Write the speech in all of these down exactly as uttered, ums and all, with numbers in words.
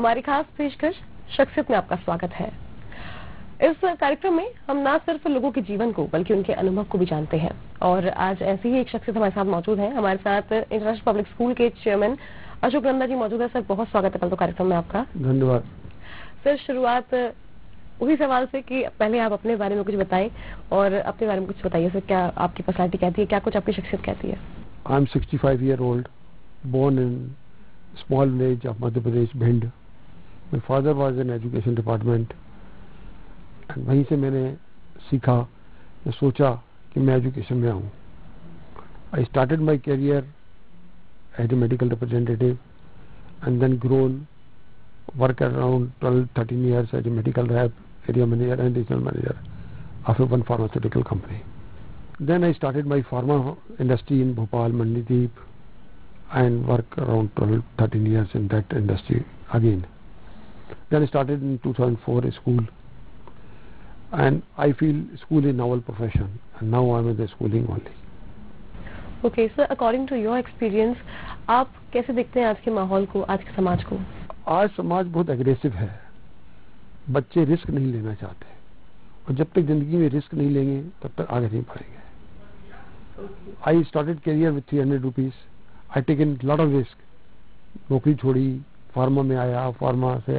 हमारी खास पेशकश शख्सियत में आपका स्वागत है। इस कार्यक्रम में हम ना सिर्फ लोगों के जीवन को बल्कि उनके अनुभव को भी जानते हैं और आज ऐसी ही एक शख्सियत हमारे साथ मौजूद है। हमारे साथ इंटरनेशनल पब्लिक स्कूल के चेयरमैन अशोक नंदा जी मौजूद है। सर, बहुत स्वागत है कल तो कार्यक्रम में आपका। धन्यवाद। सर, शुरुआत उसी सवाल से कि पहले आप अपने बारे में कुछ बताएं और अपने बारे में कुछ बताइए। सर, क्या आपकी पर्सनालिटी कहती है, क्या कुछ आपकी शख्सियत कहती है? I am sixty five year old, born in small village of Madhya Pradesh, Bhind. My father was in education department and वहीं से मैंने सीखा, मैं सोचा कि मैं एजुकेशन में आऊँ। I started my career as a medical representative and then grown, work around twelve thirteen years as a medical rep, area manager and regional manager of one pharmaceutical company. Then I started my pharma industry in Bhopal, Mandideep, and work around twelve thirteen years in that industry again. Then I started in two thousand four a school, and I feel school is novel profession, and now I am in the schooling only. Okay, sir, according to your experience, आप कैसे देखते हैं आज के माहौल को, आज के समाज को? आज समाज बहुत एग्रेसिव है, बच्चे रिस्क नहीं लेना चाहते और जब तक जिंदगी में रिस्क नहीं लेंगे तब तक आगे नहीं बढ़ेंगे। I started career with three hundred rupees. I taken lot of risk. नौकरी छोड़ी, फार्मा में आया, फार्मा से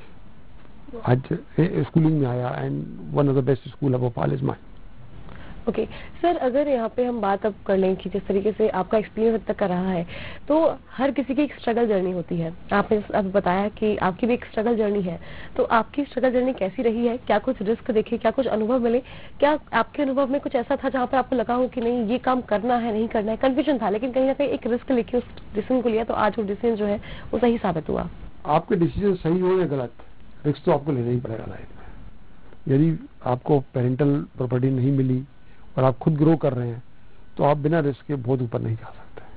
आज स्कूलिंग में आया and one of the best school of Bhopal is mine. Okay sir, अगर यहाँ पे हम बात अब कर लें कि जिस तरीके से आपका एक्सपीरियंस अब तक का रहा है, तो हर किसी की एक स्ट्रगल जर्नी होती है। आपने अब बताया कि आपकी भी एक स्ट्रगल जर्नी है, तो आपकी स्ट्रगल जर्नी कैसी रही है? क्या कुछ रिस्क देखे, क्या कुछ अनुभव मिले? क्या आपके अनुभव में कुछ ऐसा था जहाँ पर आपको लगा हो कि नहीं ये काम करना है, नहीं करना है, कंफ्यूजन था, लेकिन कहीं ना कहीं एक रिस्क लेके उस डिसीजन को लिया तो आज वो डिसीजन जो है वो सही साबित हुआ? आपके डिसीजन सही हो या गलत, रिस्क तो आपको लेना ही पड़ेगा लाइफ में। यदि आपको पेरेंटल प्रॉपर्टी नहीं मिली और आप खुद ग्रो कर रहे हैं तो आप बिना रिस्क के बहुत ऊपर नहीं जा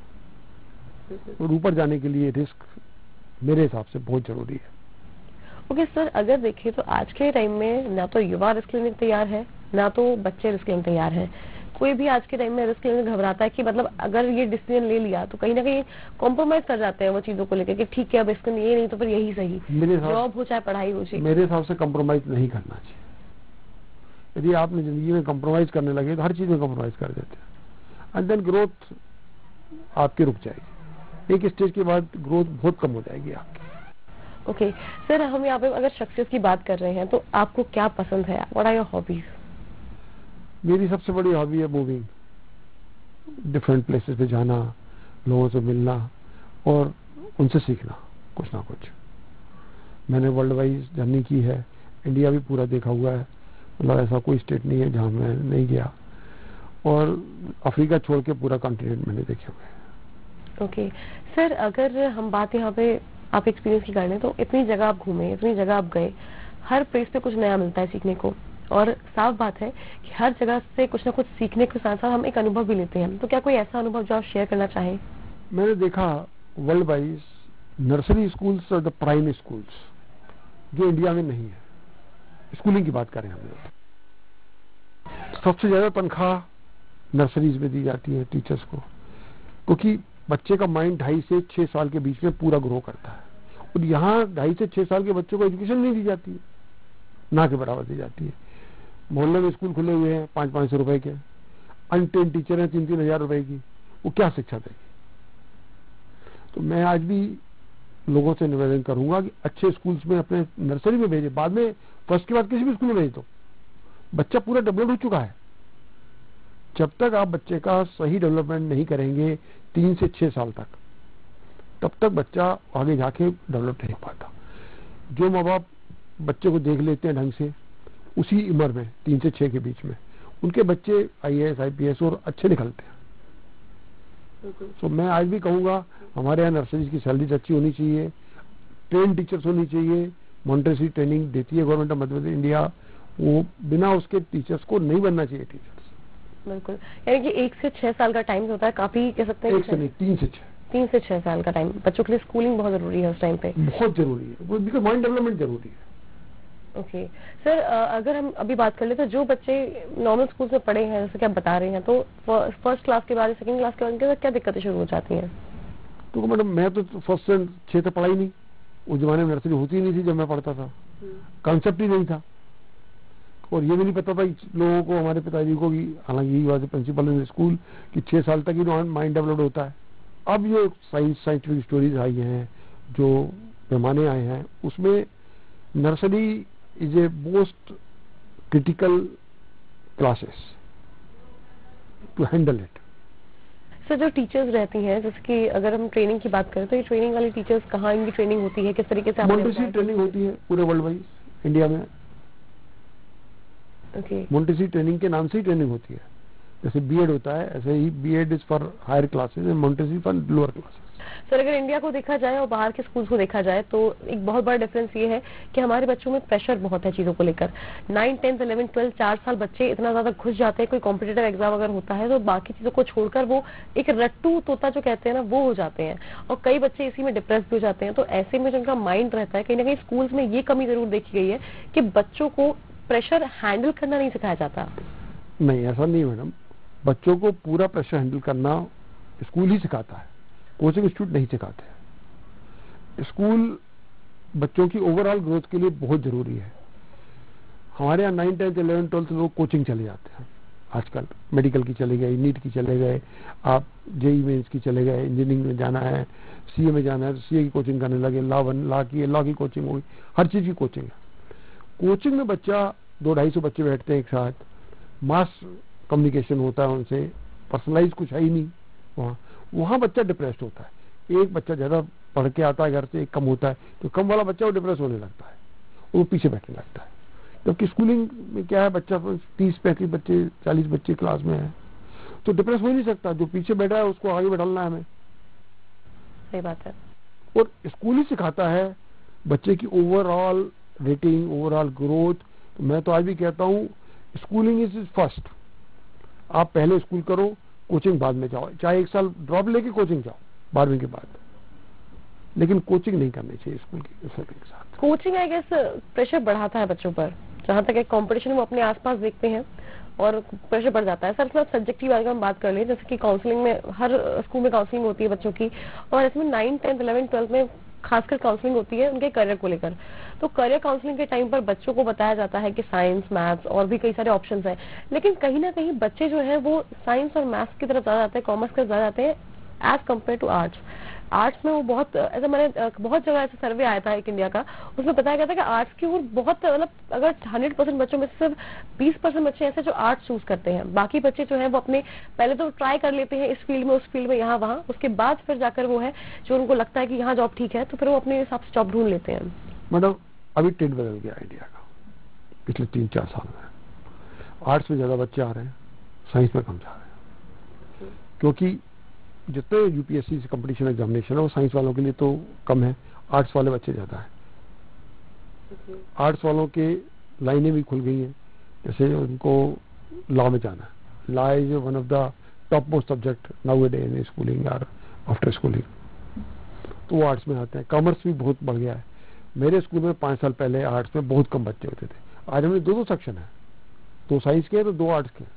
सकते। और ऊपर जाने के लिए रिस्क मेरे हिसाब से बहुत जरूरी है। ओके okay, सर, अगर देखें तो आज के टाइम में ना तो युवा रिस्क लेने को तैयार है, ना तो बच्चे रिस्क लेने तैयार हैं। कोई भी आज के टाइम में रिस्क लेने घबराता है कि मतलब अगर ये डिसीजन ले लिया तो कहीं ना कहीं कॉम्प्रोमाइज कर जाते हैं वो चीजों को लेकर कि ठीक है अब इसको ये नहीं तो फिर यही सही, जॉब हो चाहे पढ़ाई हो चाहिए। मेरे हिसाब से कॉम्प्रोमाइज नहीं करना चाहिए। यदि आपने जिंदगी में कॉम्प्रोमाइज करने लगे तो हर चीज में कॉम्प्रोमाइज कर देते हैं एंड देन ग्रोथ आपकी रुक जाएगी। एक स्टेज के बाद ग्रोथ बहुत कम हो जाएगी आपकी। ओके सर, हम यहाँ पे अगर शख्सियत की बात कर रहे हैं तो आपको क्या पसंद है? What are your hobbies? मेरी सबसे बड़ी हॉबी है मूविंग, डिफरेंट प्लेसेस पे जाना, लोगों से मिलना और उनसे सीखना कुछ ना कुछ। मैंने वर्ल्ड वाइज जर्नी की है, इंडिया भी पूरा देखा हुआ है, मतलब ऐसा कोई स्टेट नहीं है जहां मैं नहीं गया, और अफ्रीका छोड़ के पूरा कॉन्टिनेंट मैंने देखे हुए हैं। ओके सर, अगर हम बात यहाँ पे आप एक्सपीरियंस की कर लें तो इतनी जगह आप घूमे, इतनी जगह आप गए, हर प्लेस पे कुछ नया मिलता है सीखने को और साफ बात है कि हर जगह से कुछ ना कुछ सीखने के साथ साथ हम एक अनुभव भी लेते हैं। तो क्या कोई ऐसा अनुभव जो आप शेयर करना चाहें? मैंने देखा वर्ल्ड वाइज नर्सरी स्कूल्स और द प्राइमरी स्कूल्स जो इंडिया में नहीं है, स्कूलिंग की बात करें हम लोग, सबसे ज्यादा तनख्वाह नर्सरीज में दी जाती है टीचर्स को, क्योंकि बच्चे का माइंड ढाई से छह साल के बीच में पूरा ग्रो करता है और यहाँ ढाई से छह साल के बच्चों को एजुकेशन नहीं दी जाती है, ना के बराबर दी जाती है। मोहल्ले में स्कूल खुले हुए हैं पांच पांच सौ रुपए के, अनट्रेन टीचर हैं तीन तीन हजार रुपए की, वो क्या शिक्षा देगी? तो मैं आज भी लोगों से निवेदन करूंगा कि अच्छे स्कूल्स में अपने नर्सरी में भेजे, बाद में फर्स्ट के बाद किसी भी स्कूल में भेज दो, बच्चा पूरा डेवलप हो चुका है। जब तक आप बच्चे का सही डेवलपमेंट नहीं करेंगे तीन से छह साल तक, तब तक बच्चा आगे जाके डेवलप नहीं हो पाता। जो माँ बाप बच्चे को देख लेते हैं ढंग से उसी उम्र में तीन से छह के बीच में, उनके बच्चे I A S I P S और अच्छे निकलते हैं। तो so, मैं आज भी कहूंगा हमारे यहाँ नर्सरी की सैलरीज अच्छी होनी चाहिए, ट्रेन टीचर्स होनी चाहिए, मॉन्टेसरी ट्रेनिंग देती है government of Madhya Pradesh India, वो बिना उसके टीचर्स को नहीं बनना चाहिए टीचर्स। बिल्कुल, यानी कि एक से छह साल का टाइम होता है, काफी कह सकते हैं। एक से नहीं, तीन से छह तीन से छह साल का टाइम बच्चों के लिए स्कूलिंग बहुत जरूरी है उस टाइम पे, बहुत जरूरी है, बिकॉज माइंड डेवलपमेंट जरूरी है। Okay okay. सर, अगर हम अभी बात कर ले तो जो बच्चे नॉर्मल स्कूल में पढ़े हैं जैसे कि आप बता रहे हैं, तो फर्स्ट क्लास के बाद सेकंड क्लास के बाद उनके साथ क्या दिक्कतें शुरू हो जाती हैं? तो मैडम मैं तो फर्स्ट से छह तक पढ़ा ही नहीं, उस जमाने में नर्सरी होती ही नहीं थी जब मैं पढ़ता था, कॉन्सेप्ट ही नहीं था। और ये भी नहीं पता था लोगों को, हमारे पिताजी को भी, हालांकि यही बात है प्रिंसिपल इन स्कूल कि छह साल तक ही माइंड डेवलप होता है। अब ये साइंस साइंटिफिक स्टोरीज आई हैं, जो पैमाने आए हैं, उसमें nursery is a most critical classes to handle it. Sir जो टीचर्स रहती हैं, जैसे कि अगर हम ट्रेनिंग की बात करें तो ये ट्रेनिंग वाली टीचर्स कहाँ इनकी ट्रेनिंग होती है, किस तरीके से? मोंटेसरी ट्रेनिंग होती है पूरे वर्ल्ड वाइज इंडिया में। ओके, मोंटेसरी ट्रेनिंग के नाम से ही ट्रेनिंग होती है। जैसे बीएड होता है, ऐसे ही BEd is for higher classes and Montessori for lower classes. Sir अगर इंडिया को देखा जाए और बाहर के स्कूल्स को देखा जाए तो एक बहुत बड़ा डिफरेंस ये है कि हमारे बच्चों में प्रेशर बहुत है चीजों को लेकर। नाइन टेंथ इलेवन ट्वेल्थ चार साल बच्चे इतना ज्यादा घुस जाते हैं, कोई कॉम्पिटिटिव एग्जाम अगर होता है तो बाकी चीजों को छोड़कर वो एक रट्टू तोता जो कहते हैं ना, वो हो जाते हैं, और कई बच्चे इसी में डिप्रेस भी हो जाते हैं। तो ऐसे में जो उनका माइंड रहता है, कहीं ना कहीं स्कूल्स में ये कमी जरूर देखी गई है कि बच्चों को प्रेशर हैंडल करना नहीं सिखाया जाता। नहीं, ऐसा नहीं मैडम, बच्चों को पूरा प्रेशर हैंडल करना स्कूल ही सिखाता है, कोचिंग इंस्टीट्यूट नहीं सिखाते। स्कूल बच्चों की ओवरऑल ग्रोथ के लिए बहुत जरूरी है। हमारे यहाँ नाइन टेंथ इलेवन ट्वेल्थ लोग कोचिंग चले जाते हैं आजकल, मेडिकल की चले गए, नीट की चले गए, आप जेई मेंस की चले गए, इंजीनियरिंग में जाना है, सीए में जाना है तो सीए की कोचिंग करने लगे, लॉ वन लॉ की लॉ की कोचिंग होगी, हर चीज की कोचिंग है। कोचिंग में बच्चा दो ढाई सौ बच्चे बैठते हैं एक साथ, मास कम्युनिकेशन होता है उनसे, पर्सनलाइज कुछ है ही नहीं वहाँ वहाँ बच्चा डिप्रेस्ड होता है। एक बच्चा ज्यादा पढ़ के आता है घर से, एक कम होता है, तो कम वाला बच्चा वो डिप्रेस होने लगता है, वो पीछे बैठने लगता है। जबकि स्कूलिंग में क्या है, बच्चा तीस पैंतीस बच्चे चालीस बच्चे क्लास में है तो डिप्रेस हो ही नहीं सकता, जो पीछे बैठा है उसको आगे बैठाना है हमें। सही बात है। और स्कूल ही सिखाता है बच्चे की ओवरऑल रेटिंग, ओवरऑल ग्रोथ। तो मैं तो आज भी कहता हूँ स्कूलिंग इज फर्स्ट। आप पहले स्कूल करो, कोचिंग बाद में जाओ, चाहे एक साल ड्रॉप लेके कोचिंग जाओ बारहवीं के बाद, लेकिन कोचिंग नहीं करनी चाहिए स्कूल की के साथ। कोचिंग आई गेस प्रेशर बढ़ाता है बच्चों पर, जहाँ तक एक कंपटीशन वो अपने आसपास देखते हैं और प्रेशर बढ़ जाता है। सर थोड़ा सब्जेक्टिव अगर हम बात कर लें, जैसे कि काउंसलिंग में, हर स्कूल में काउंसलिंग होती है बच्चों की, और इसमें नाइन टेंथ इलेवन ट्वेल्थ में खासकर काउंसलिंग होती है उनके करियर को लेकर। तो करियर काउंसलिंग के टाइम पर बच्चों को बताया जाता है कि साइंस, मैथ्स और भी कई सारे ऑप्शंस हैं, लेकिन कहीं ना कहीं बच्चे जो है वो साइंस और मैथ्स की तरफ ज्यादा जाते हैं, कॉमर्स की तरफ ज्यादा जाते हैं as compare to arts. Arts में वो बहुत, ऐसा मैंने बहुत जगह ऐसा सर्वे आया था एक इंडिया का, उसमें बताया गया था कि आर्ट्स की ओर बहुत, मतलब अगर हंड्रेड परसेंट बच्चों में सिर्फ बीस परसेंट बच्चे ऐसे जो आर्ट्स चूज करते हैं, बाकी बच्चे जो है वो अपने पहले तो ट्राई कर लेते हैं इस फील्ड में, उस फील्ड में, यहाँ वहाँ, उसके बाद फिर जाकर वो है जो उनको लगता है कि यहाँ जॉब ठीक है तो फिर वो अपने हिसाब से जॉब ढूंढ लेते हैं। मैडम अभी ट्रेंड बदल गया इंडिया का पिछले तीन चार साल में। आर्ट्स में ज्यादा बच्चे आ रहे हैं, साइंस में कम जा रहे हैं, क्योंकि जितने यूपीएससी से कंपटीशन एग्जामिनेशन है वो साइंस वालों के लिए तो कम है, आर्ट्स वाले बच्चे ज्यादा है। आर्ट्स वालों के लाइनें भी खुल गई हैं, जैसे उनको लॉ में जाना है, law is one of the top most subject now a day in schooling और आफ्टर स्कूलिंग, तो वो आर्ट्स में आते हैं। कॉमर्स भी बहुत बढ़ गया है। मेरे स्कूल में पांच साल पहले आर्ट्स में बहुत कम बच्चे होते थे, आज हमने दो दो सेक्शन है, दो साइंस के तो दो आर्ट्स के।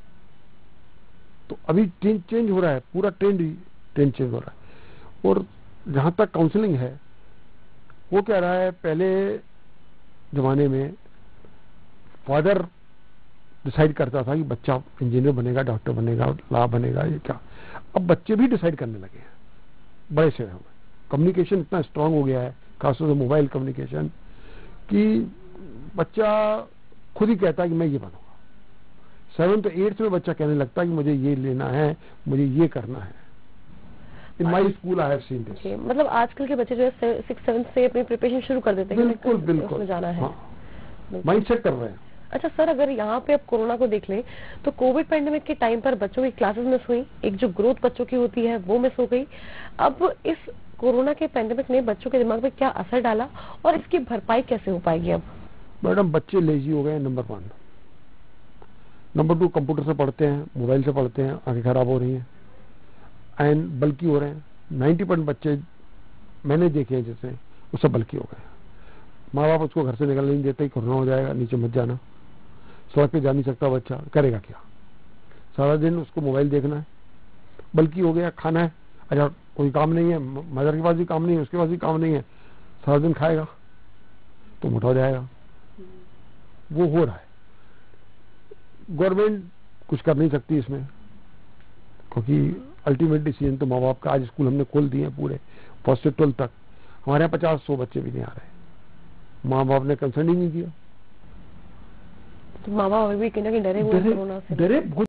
तो अभी ट्रेंड चेंज हो रहा है, पूरा ट्रेंड ट्रेंड चेंज हो रहा है। और जहां तक काउंसलिंग है, वो कह रहा है पहले जमाने में फादर डिसाइड करता था कि बच्चा इंजीनियर बनेगा, डॉक्टर बनेगा, लॉ बनेगा, ये क्या। अब बच्चे भी डिसाइड करने लगे हैं बड़े शहरों में। कम्युनिकेशन इतना स्ट्रांग हो गया है, खासतौर से मोबाइल कम्युनिकेशन, कि बच्चा खुद ही कहता है कि मैं ये बनूंगा। सेवन्थ एट्थ में बच्चा कहने लगता है कि मुझे ये लेना है, मुझे ये करना है। In my school I have seen this. मतलब आजकल के बच्चे जो है सिक्स सेवन से अपनी प्रिपरेशन शुरू कर देते हैं, बिल्कुल बिल्कुल जाना है, हाँ, माइंड सेट कर रहे हैं। अच्छा सर, अगर यहाँ पे अब कोरोना को देख लें तो कोविड पैंडेमिक के टाइम पर बच्चों की क्लासेस मिस हुई, एक जो ग्रोथ बच्चों की होती है वो मिस हो गई। अब इस कोरोना के पैंडेमिक ने बच्चों के दिमाग पे क्या असर डाला और इसकी भरपाई कैसे हो पाएगी? अब मैडम बच्चे लेजी हो गए, number one. Number two, computer से पढ़ते हैं, मोबाइल से पढ़ते हैं, आंखें खराब हो रही हैं एंड बल्कि हो रहे हैं। नाइन्टी परसेंट बच्चे मैंने देखे हैं जैसे, वो सब बल्कि हो गए। माँ बाप उसको घर से निकलने नहीं देते, कोरोना हो जाएगा, नीचे मत जाना, सड़क पे जा नहीं सकता बच्चा, करेगा क्या? सारा दिन उसको मोबाइल देखना है, बल्कि हो गया। खाना है, अच्छा कोई काम नहीं है, मदर के पास भी काम नहीं है, उसके पास भी काम नहीं है, सारा दिन खाएगा तो मोटा हो जाएगा। वो हो रहा है। गवर्नमेंट कुछ कर नहीं सकती इसमें, क्योंकि अल्टीमेट डिसीजन तो माँ बाप का। आज स्कूल हमने खोल दिए हैं पूरे फर्स्ट से ट्वेल्थ तक, हमारे यहाँ पचास सौ बच्चे भी नहीं आ रहे, माँ बाप ने कंसर्न ही नहीं किया। तो माँ बाप अभी भी कहीं ना कहीं डरे हुए हैं कोरोना से। डरे बहुत।